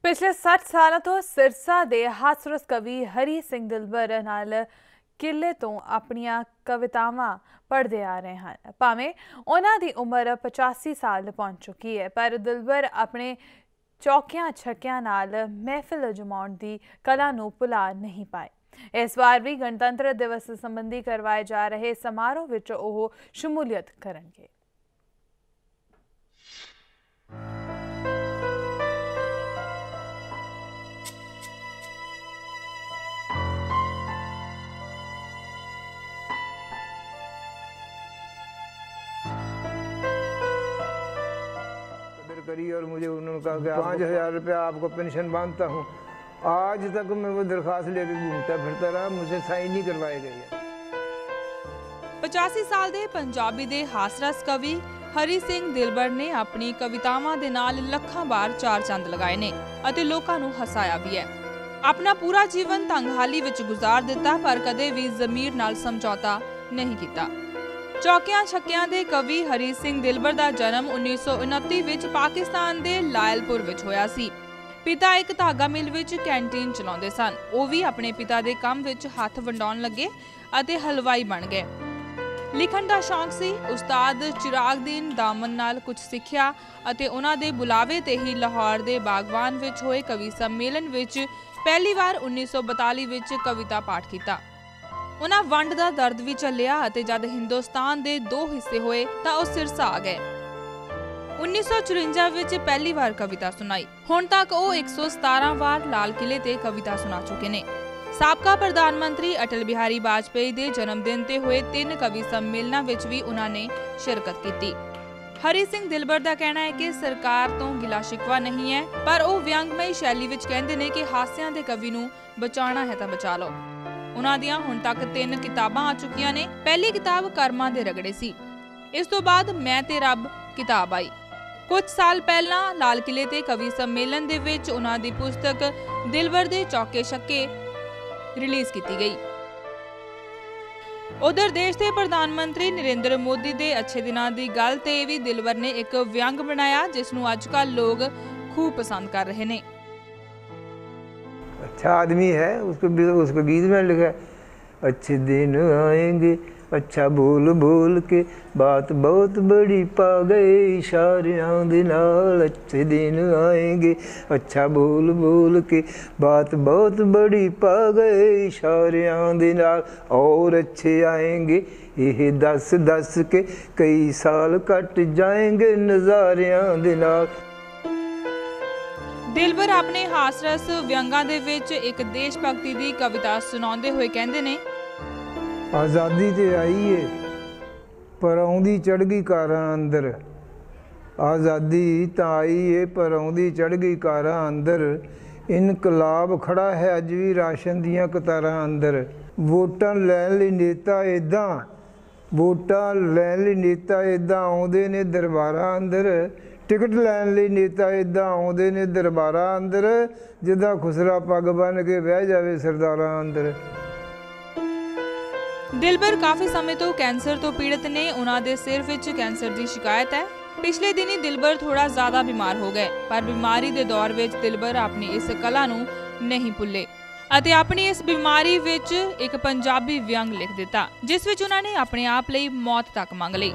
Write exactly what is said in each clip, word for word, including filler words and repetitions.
पिछले साठ सालों तो सिरसा दे हासरस कवि हरी सिंह दिलबर नाल किले तो अपनियां कवितावां पढ़ते आ रहे हैं। भावें उन्हां दी उम्र पचासी साल पहुंच चुकी है, पर दिलबर अपने चौकियां छक्कियां नाल महफिल जमाउण दी कला नूं भुला नहीं पाए। इस बार भी गणतंत्र दिवस संबंधी करवाए जा रहे समारोह विच ओह शमूलियत करनगे। करी और मुझे उन्होंने कहा कि पाँच हजार रुपया आपको पेंशन बांधता हूँ। आज तक मैं वो दरखास्त लेकर घूमता फिरता रहा, मुझे साइन नहीं करवाए गए। पचासी साल दे पंजाबी दे हासरस कवि हरी सिंह दिलबर ने अपनी कवितावां दे नाल लखां बार चार चंद लगाए ने अते लोकां नूं हसाया भी है। अपना पूरा जीवन तंगहाली विच गुजार दिता, पर कदे भी ज़मीर नाल समझौता नहीं कीता। चौकियां छक्कियां दे कवि हरी सिंह दिलबर दा जन्म उन्नीस सौ उनती विच पाकिस्तान दे लायलपुर विच होया सी। पिता एक धागा मिल विच कैंटीन चलाउंदे सन। ओह भी अपने पिता दे काम विच हथ वंडाउण लगे अते हलवाई बन गए। लिखण दा शौक सी। उस्ताद चिरागदीन दामन नाल कुछ सिक्ख्या अते उन्हां दे बुलावे ते ही लाहौर दे बागवान विच होए कवि सम्मेलन विच पहली बार उन्नीस सौ बताली विच कविता पाठ कीता। उन्हां वंड दा दर्द भी झल्लिया अते जद हिंदुस्तान दे दो हिस्से होए तां ओह सिरसा आ गए। उन्नीस सौ चुरंजा विच पहली बार कविता सुनाई। हुण तक ओह एक सौ सतारह बार लाल किले ते कविता सुना चुके ने। साबका प्रधानमंत्री अटल बिहारी वाजपेयी दे जन्मदिन ते होए तीन कवि सम्मेलनां विच भी उन्हां ने शिरकत कीती। हरी सिंह दिलबर दा कहना है कि सरकार तो गिला शिकवा नहीं है, पर ओह व्यंगमई शैली विच कहंदे ने कि हास्यां दे कवि नूं बचाना है तां बचा लो। उन्हां दियां हुण तक तीन किताबां आ चुकियां ने। पहली किताब कर्मां दे रगड़े सी। इस तो बाद मैं ते रब किताब आई। कुछ साल पहला लाल किले ते कवि सम्मेलन दे विच उन्हां दी पुस्तक दिलबर दे चौके छक्के रिलीज की गई। उधर देश के प्रधानमंत्री नरेंद्र मोदी दे अच्छे दिनां दी गल ते भी दिलबर ने एक व्यंग बनाया, जिसनूं अजकल लोग खूब पसंद कर रहे ने। अच्छा आदमी है, उसको उसको गीत में लिखा है, अच्छे दिन आएंगे अच्छा बोल बोल के बात बहुत बड़ी पा गए इशारियां दे नाल। अच्छे दिन आएंगे अच्छा बोल बोल के बात बहुत बड़ी पा गए इशारियां दे नाल। और अच्छे आएंगे ये दस दस के कई साल कट जाएंगे नज़ारियां दे नाल। दिलबर अपने हासरस व्यंगां दे विच एक देश भगती दी कविता सुनाउंदे होए कहंदे ने, आज़ादी ते आई है पर आउंदी चढ़ गई कारां अंदर। आज़ादी तां आई है पर आउंदी चढ़ गई कारां अंदर। इनकलाब खड़ा है अज भी राशन दियां कतारां अंदर। वोटां लैण लई नेता इदां वोटां लैण लई नेता इदां आउंदे ने दरबारां अंदर। टिकट लैण लई नेता इदां आउंदे ने दरबारां अंदर। जिद्दां खुसरा पग बन के बह जावे सरदारां अंदर। दिलबर काफी समय तो कैंसर तो पीड़ित ने। उन्हां दे सिर विच कैंसर की शिकायत है। पिछले दिनी दिलबर थोड़ा ज्यादा बीमार हो गए, पर बीमारी दे दौर विच दिलबर अपनी इस कला नूं नहीं भुल्ले अते अपनी इस बीमारी विच एक पंजाबी व्यंग लिख दिता, जिस विच उन्हां ने अपने आप लई मौत तक मंग लई।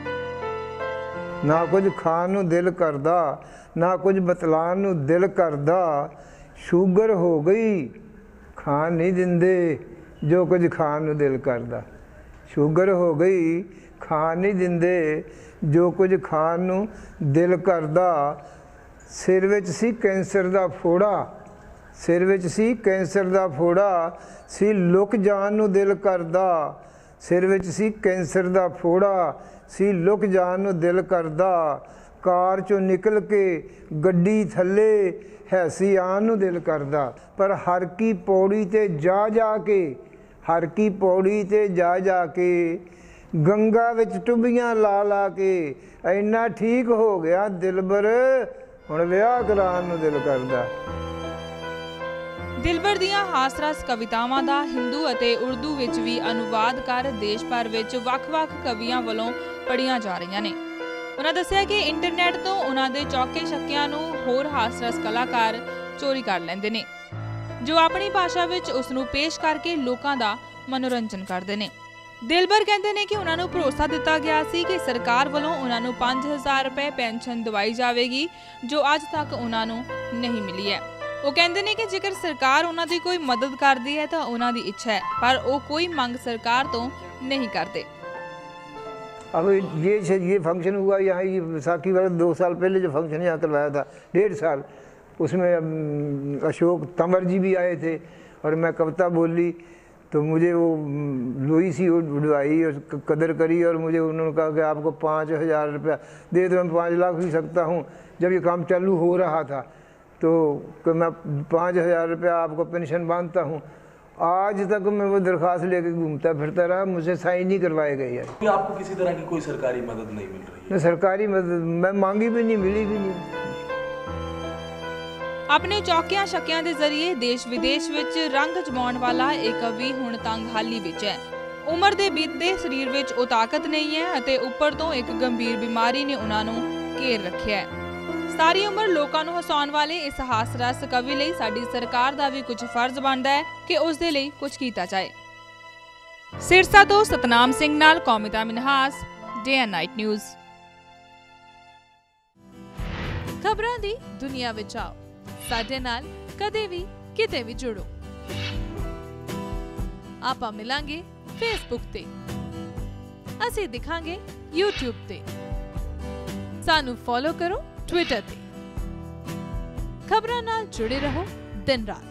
ना कुछ खाण नूं दिल करदा ना कुछ बतलाण नूं दिल करदा। शूगर हो गई खाण नहीं दिंदे जो कुछ खाण नूं दिल करदा। शूगर हो गई खाण नहीं दिंदे जो कुछ खाण नूं दिल करदा। सिर विच सी कैंसर दा फोड़ा सिर विच सी कैंसर दा फोड़ा सी लुक जाण नूं दिल करदा। सिर विच सी कैंसर दा फोड़ा सी लुक जाण नूं दिल करदा। कार चों निकल के गड्डी थल्ले हैसी आण नूं दिल करदा। पर हर की पौड़ी ते जा जा के हर की पौड़ी ते जा जा के गंगा विच टुबियां ला ला के इन्ना ठीक हो गया दिलबर हुण विआह कराण नूं दिल करदा। दिलबर दियां हासरस कवितावां दा हिंदू अते उर्दू विच भी अनुवाद कर देश भर विच वख-वख कवियां वल्लों पढ़ियां जा रहीआं ने। उन्हां दस्सिया कि इंटरनेट तो उन्हां दे चौके छक्कियां नूं होर हासरस कलाकार ਚੋਰੀ ਕਰ ਲੈਂਦੇ ਨੇ, ਜੋ ਆਪਣੀ ਭਾਸ਼ਾ ਵਿੱਚ ਉਸ ਨੂੰ ਪੇਸ਼ ਕਰਕੇ ਲੋਕਾਂ ਦਾ ਮਨੋਰੰਜਨ ਕਰਦੇ ਨੇ। ਦਿਲਬਰ ਕਹਿੰਦੇ ਨੇ ਕਿ ਉਹਨਾਂ ਨੂੰ ਭਰੋਸਾ ਦਿੱਤਾ ਗਿਆ ਸੀ ਕਿ ਸਰਕਾਰ ਵੱਲੋਂ ਉਹਨਾਂ ਨੂੰ ਪੰਜ ਹਜ਼ਾਰ ਰੁਪਏ ਪੈਨਸ਼ਨ ਦਵਾਈ ਜਾਵੇਗੀ, ਜੋ ਅੱਜ ਤੱਕ ਉਹਨਾਂ ਨੂੰ ਨਹੀਂ ਮਿਲੀ ਹੈ। ਉਹ ਕਹਿੰਦੇ ਨੇ ਕਿ ਜੇਕਰ ਸਰਕਾਰ ਉਹਨਾਂ ਦੀ ਕੋਈ ਮਦਦ ਕਰਦੀ ਹੈ ਤਾਂ ਉਹਨਾਂ ਦੀ ਇੱਛਾ ਹੈ, ਪਰ ਉਹ ਕੋਈ ਮੰਗ ਸਰਕਾਰ ਤੋਂ नहीं करते। अब ये ये फंक्शन हुआ यहाँ, ये विसाखी वाला दो साल पहले जो फंक्शन यहाँ करवाया था, डेढ़ साल, उसमें अशोक तंवर जी भी आए थे और मैं कविता बोली, तो मुझे वो लोई सी उड़वाई और कदर करी, और मुझे उन्होंने कहा कि आपको पाँच हज़ार रुपया दे दो, मैं पाँच लाख भी सकता हूँ। जब ये काम चालू हो रहा था तो मैं पाँच हज़ार रुपया आपको पेंशन बांधता हूँ। आज तक मैं वो दरख्वास्त लेके घूमता फिरता रहा, मुझे साइन नहीं करवाए गई है। कि आपको किसी तरह की कोई सरकारी मदद नहीं मिल रही है? नहीं, सरकारी मदद मैं मांगी भी नहीं, मिली भी नहीं। ਆਪਣੇ ਚੌਕਿਆਂ ਛੱਕਿਆਂ ਦੇ ਜ਼ਰੀਏ ਦੇਸ਼ ਵਿਦੇਸ਼ ਵਿੱਚ ਰੰਗ ਜਮਾਉਣ ਵਾਲਾ ਇਹ ਕਵੀ ਹੁਣ ਤੰਗਹਾਲੀ ਵਿੱਚ ਹੈ। ਉਮਰ ਦੇ ਬੀਤਦੇ ਸਰੀਰ ਵਿੱਚ ਉਹ ਤਾਕਤ ਨਹੀਂ ਹੈ ਅਤੇ ਉੱਪਰ ਤੋਂ ਇੱਕ ਗੰਭੀਰ ਬਿਮਾਰੀ ਨੇ ਉਹਨਾਂ ਨੂੰ ਘੇਰ ਰੱਖਿਆ ਹੈ। ਸਾਰੀ ਉਮਰ ਲੋਕਾਂ ਨੂੰ ਹਸਾਉਣ ਵਾਲੇ ਇਸ ਹਾਸਰਸ ਕਵੀ ਲਈ ਸਾਡੀ ਸਰਕਾਰ ਦਾ ਵੀ ਕੁਝ ਫਰਜ਼ ਬਣਦਾ ਹੈ ਕਿ ਉਸ ਦੇ ਲਈ ਕੁਝ ਕੀਤਾ ਜਾਏ। ਸਿਰਸਾ ਤੋਂ ਸਤਨਾਮ ਸਿੰਘ ਨਾਲ Kaumita Minhas, day and night news. ਖਬਰਾਂ ਦੀ ਦੁਨੀਆ ਵਿੱਚ ਆਓ, ਸਾਡੇ ਨਾਲ ਕਦੇ ਵੀ ਕਿਤੇ ਵੀ ਜੁੜੋ। ਆਪਾਂ ਮਿਲਾਂਗੇ ਫੇਸਬੁੱਕ ਤੇ, ਅਸੀਂ ਦਿਖਾਂਗੇ ਯੂਟਿਊਬ ਤੇ, ਸਾਨੂੰ ਫੋਲੋ ਕਰੋ ट्विटर ते। खबरां नाल जुड़े रहो दिन रात।